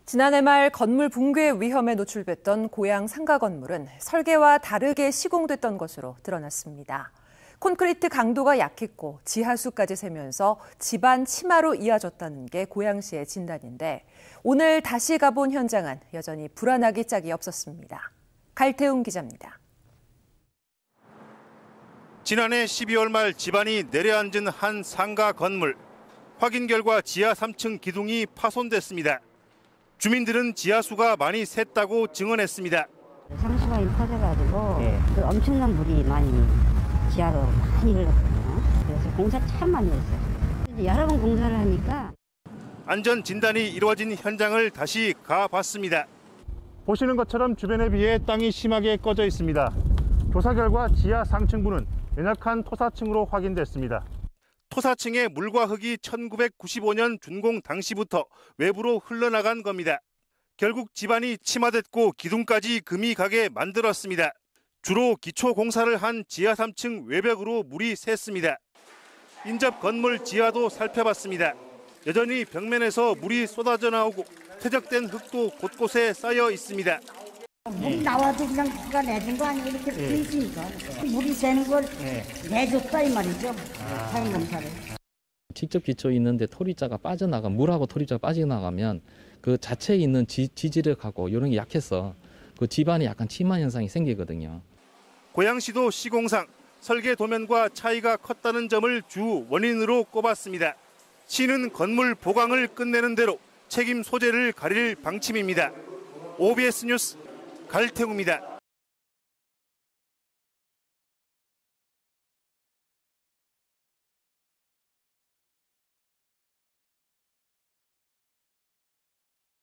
지난해 말 건물 붕괴 위험에 노출됐던 고양 상가 건물은 설계와 다르게 시공됐던 것으로 드러났습니다. 콘크리트 강도가 약했고 지하수까지 새면서 집안 치마로 이어졌다는 게 고양시의 진단인데 오늘 다시 가본 현장은 여전히 불안하기 짝이 없었습니다. 갈태웅 기자입니다. 지난해 12월 말 집안이 내려앉은 한 상가 건물. 확인 결과 지하 3층 기둥이 파손됐습니다. 주민들은 지하수가 많이 샜다고 증언했습니다. 상수가 터져가지고 엄청난 물이 많이 지하로 많이 흘렀거든요. 그래서 공사 참 많이 했어요. 여러 번 공사를 하니까. 안전 진단이 이루어진 현장을 다시 가봤습니다. 보시는 것처럼 주변에 비해 땅이 심하게 꺼져 있습니다. 조사 결과 지하 상층부는 연약한 토사층으로 확인됐습니다. 토사층의 물과 흙이 1995년 준공 당시부터 외부로 흘러나간 겁니다. 결국 집안이 침하됐고 기둥까지 금이 가게 만들었습니다. 주로 기초 공사를 한 지하 3층 외벽으로 물이 샜습니다. 인접 건물 지하도 살펴봤습니다. 여전히 벽면에서 물이 쏟아져 나오고 퇴적된 흙도 곳곳에 쌓여 있습니다. 물이 나와도 그냥 누가 내준 거 아니에요? 이렇게 돼 있으니까. 물이 새는 걸 내줬다 이 말이죠. 사용 공사를. 직접 기초에 있는데 토리자가 빠져나가 물하고 토리자가 빠져나가면 그 자체에 있는 지지력하고 이런 게 약해서 그 집안에 약간 침하 현상이 생기거든요. 고양시도 시공상 설계 도면과 차이가 컸다는 점을 주 원인으로 꼽았습니다. 시는 건물 보강을 끝내는 대로 책임 소재를 가릴 방침입니다. OBS 뉴스 갈태웅입니다.